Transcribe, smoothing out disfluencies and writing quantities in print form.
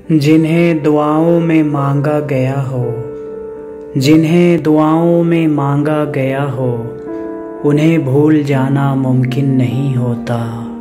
जिन्हें दुआओं में मांगा गया हो, जिन्हें दुआओं में मांगा गया हो, उन्हें भूल जाना मुमकिन नहीं होता।